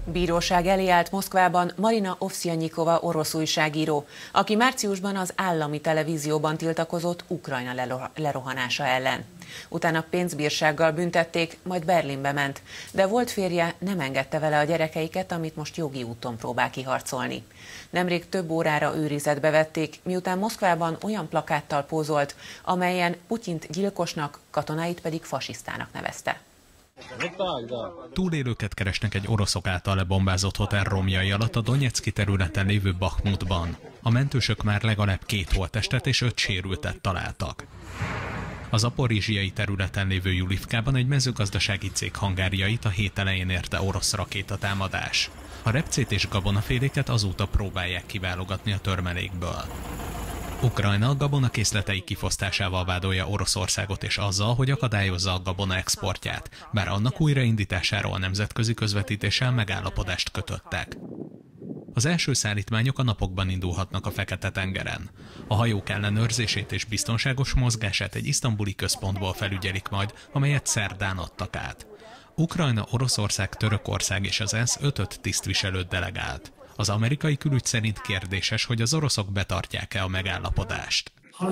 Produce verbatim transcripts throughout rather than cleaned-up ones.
Bíróság elé állt Moszkvában Marina Ovsjanyikova orosz újságíró, aki márciusban az állami televízióban tiltakozott Ukrajna lerohanása ellen. Utána pénzbírsággal büntették, majd Berlinbe ment, de volt férje nem engedte vele a gyerekeiket, amit most jogi úton próbál kiharcolni. Nemrég több órára őrizetbe vették, miután Moszkvában olyan plakáttal pózolt, amelyen Putyint gyilkosnak, katonáit pedig fasisztának nevezte. Túlélőket keresnek egy oroszok által lebombázott hotel romjai alatt a Donetszki területen lévő Bakhmutban. A mentősök már legalább két holttestet és öt sérültet találtak. A zaporizsiai területen lévő Julivkában egy mezőgazdasági cég hangárjait a hét elején érte orosz rakétatámadás. A repcét és gabonaféléket azóta próbálják kiválogatni a törmelékből. Ukrajna a gabonakészletei kifosztásával vádolja Oroszországot és azzal, hogy akadályozza a gabona exportját, bár annak újraindításáról a nemzetközi közvetítéssel megállapodást kötöttek. Az első szállítmányok a napokban indulhatnak a Fekete-tengeren. A hajók ellenőrzését és biztonságos mozgását egy isztambuli központból felügyelik majd, amelyet szerdán adtak át. Ukrajna, Oroszország, Törökország és az ENSZ öt tisztviselőt delegált. Az amerikai külügy szerint kérdéses, hogy az oroszok betartják-e a megállapodást.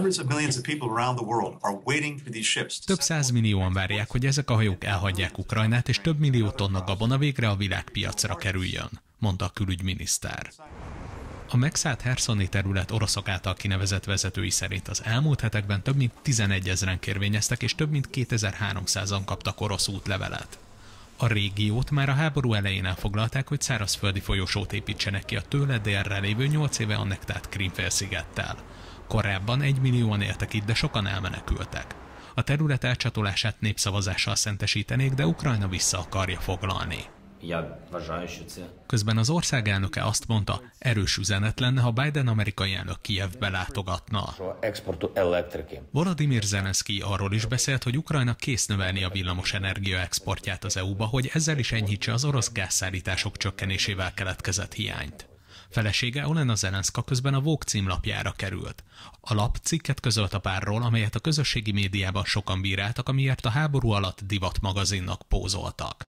Több százmillióan várják, hogy ezek a hajók elhagyják Ukrajnát, és több millió tonna gabona végre a világpiacra kerüljön, mondta a külügyminiszter. A megszállt herszoni terület oroszok által kinevezett vezetői szerint az elmúlt hetekben több mint tizenegyezren kérvényeztek, és több mint kétezer-háromszázan kaptak orosz útlevelet. A régiót már a háború elején elfoglalták, hogy szárazföldi folyosót építsenek ki a tőle délre lévő nyolc éve annektált Krím-félszigettel. Korábban egymillióan éltek itt, de sokan elmenekültek. A terület elcsatolását népszavazással szentesítenék, de Ukrajna vissza akarja foglalni. Közben az ország elnöke azt mondta, erős üzenet lenne, ha Biden amerikai elnök Kijevbe látogatna. Volodymyr Zelenszky arról is beszélt, hogy Ukrajna kész növelni a villamos energia exportját az é u-ba, hogy ezzel is enyhítse az orosz gázszállítások csökkenésével keletkezett hiányt. Felesége Olena Zelenszka közben a Vogue címlapjára került. A lap cikket közölt a párról, amelyet a közösségi médiában sokan bíráltak, amiért a háború alatt divat magazinnak pózoltak.